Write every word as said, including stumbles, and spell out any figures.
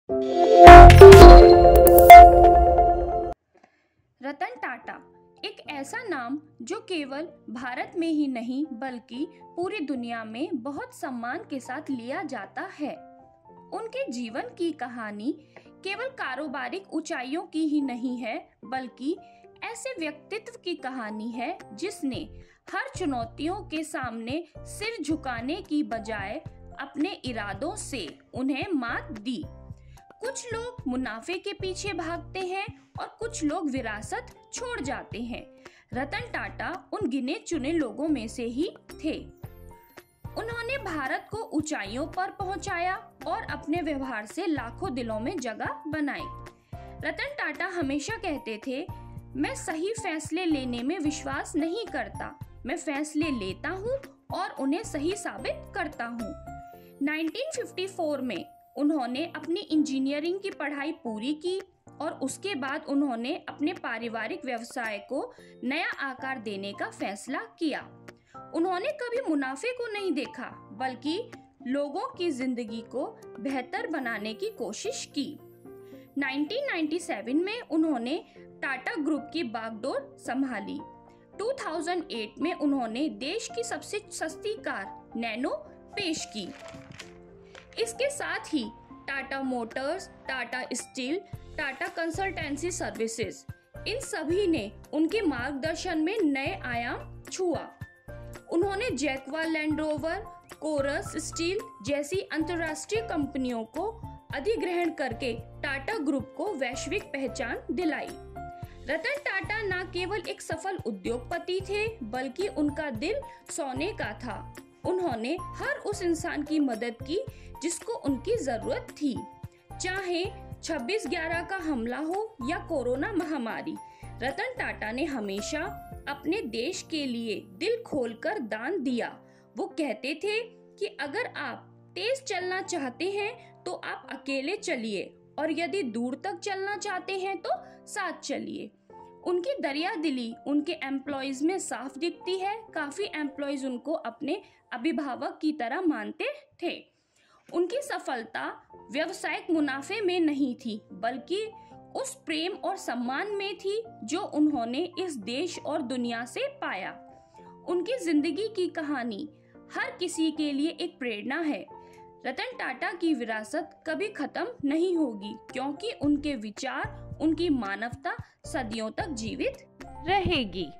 रतन टाटा एक ऐसा नाम जो केवल भारत में ही नहीं बल्कि पूरी दुनिया में बहुत सम्मान के साथ लिया जाता है। उनके जीवन की कहानी केवल कारोबारिक ऊंचाइयों की ही नहीं है बल्कि ऐसे व्यक्तित्व की कहानी है जिसने हर चुनौतियों के सामने सिर झुकाने की बजाय अपने इरादों से उन्हें मात दी। कुछ लोग मुनाफे के पीछे भागते हैं और कुछ लोग विरासत छोड़ जाते हैं। रतन टाटा उन गिने चुने लोगों में से ही थे। उन्होंने भारत को ऊंचाइयों पर पहुंचाया और अपने व्यवहार से लाखों दिलों में जगह बनाई। रतन टाटा हमेशा कहते थे, मैं सही फैसले लेने में विश्वास नहीं करता, मैं फैसले लेता हूँ और उन्हें सही साबित करता हूँ। उन्नीस सौ चौवन में उन्होंने अपनी इंजीनियरिंग की पढ़ाई पूरी की और उसके बाद उन्होंने अपने पारिवारिक व्यवसाय को नया आकार देने का फैसला किया। उन्होंने कभी मुनाफे को नहीं देखा बल्कि लोगों की जिंदगी को बेहतर बनाने की कोशिश की। उन्नीस सौ सत्तानवे में उन्होंने टाटा ग्रुप की बागडोर संभाली। दो हज़ार आठ में उन्होंने देश की सबसे सस्ती कार नैनो पेश की। इसके साथ ही Tata motors, Tata steel, Tata consultancy services, इन सभी ने उनके मार्गदर्शन में नए आयाम छुआ। उन्होंने Jaguar land rover, Corus steel जैसी अंतर्राष्ट्रीय कंपनियों को अधिग्रहण करके टाटा ग्रुप को वैश्विक पहचान दिलाई। रतन टाटा न केवल एक सफल उद्योगपति थे बल्कि उनका दिल सोने का था। उन्होंने हर उस इंसान की मदद की जिसको उनकी जरूरत थी, चाहे छब्बीस ग्यारह का हमला हो या कोरोना महामारी। रतन टाटा ने हमेशा अपने देश के लिए दिल खोलकर दान दिया। वो कहते थे कि अगर आप तेज चलना चाहते हैं तो आप अकेले चलिए और यदि दूर तक चलना चाहते हैं तो साथ चलिए। उनकी दरिया दिली उनके एम्प्लॉयज में साफ दिखती है। काफी एम्प्लॉयज उनको अपने अभिभावक की तरह मानते थे। उनकी सफलता व्यवसायिक मुनाफे में नहीं थी बल्कि उस प्रेम और सम्मान में थी जो उन्होंने इस देश और दुनिया से पाया। उनकी जिंदगी की कहानी हर किसी के लिए एक प्रेरणा है। रतन टाटा की विरासत कभी खत्म नहीं होगी क्योंकि उनके विचार, उनकी मानवता सदियों तक जीवित रहेगी।